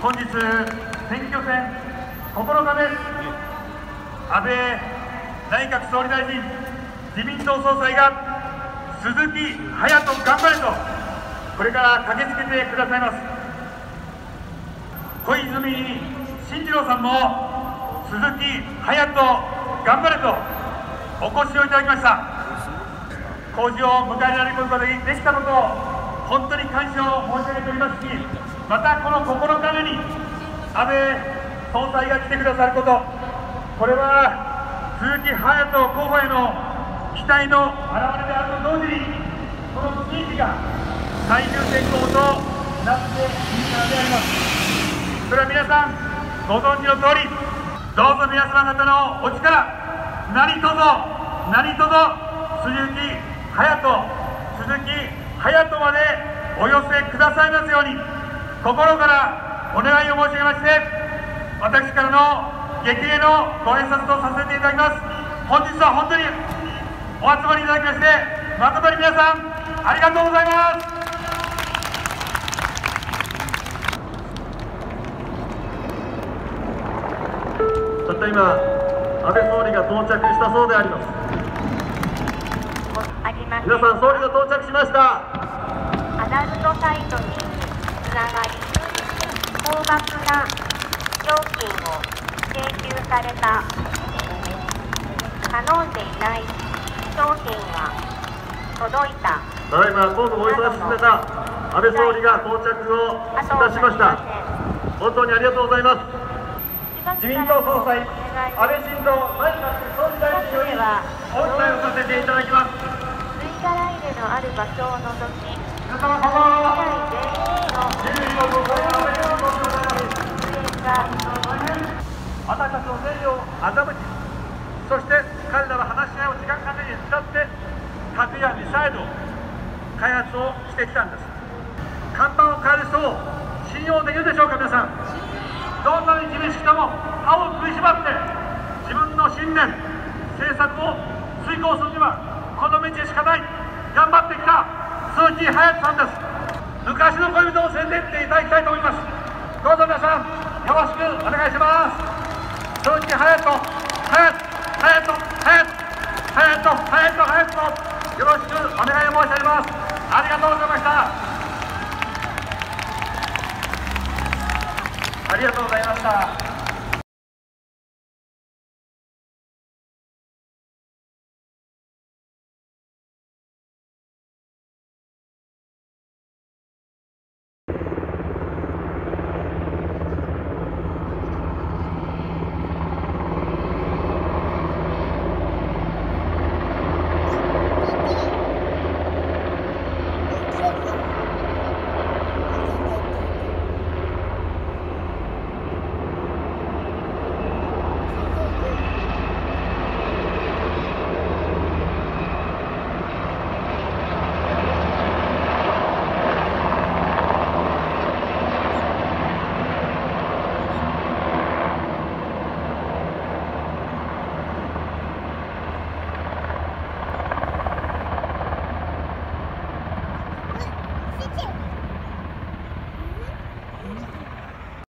本日選挙戦9日目、安倍内閣総理大臣、自民党総裁が鈴木隼人頑張れとこれから駆けつけてくださいます。小泉進次郎さんも鈴木隼人頑張れとお越しをいただきました。工事を迎えられることができたことを本当に感謝を申し上げておりますし、またこの9日目に安倍総裁が来てくださること、これは鈴木隼人候補への期待の表れであると同時に、この地域が最優先項となっているからであります。それは皆さんご存知の通り、どうぞ皆様方のお力、何卒鈴木隼人までお寄せくださいますように心からお願いを申し上げまして、私からの激励のご挨拶とさせていただきます。本日は本当にお集まりいただきまして誠に皆さんありがとうございます。 たった今、安倍総理が到着したそうであります。皆さん、総理が到着しました。 アダルトサイトにつながり、高額な料金を請求された、頼んでいない商品が届いた。 ただいま、今度お忙しい中、安倍総理が到着をいたしました。本当にありがとうございます。 自民党総裁、安倍晋三内閣総理大臣よりお伝えをさせていただきます。 追加来入れのある場所を除き、 皆様こんばんは。私たちの名誉を欺き、そして彼らは話し合いを時間稼ぎに使って核やミサイルを開発をしてきたんです。看板を変える人を信用できるでしょうか。皆さん、どんなに厳しくても歯を食いしばって自分の信念、政策を遂行するにはこの道しかない、頑張ってきた鈴木隼人さんです。昔の恋人を連れてっていただきたいと思います。どうぞ皆さんよろしくお願いします。鈴木隼人、よろしくお願いを申し上げます。ありがとうございました。ありがとうございました。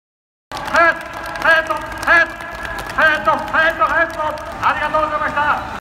ありがとうございました。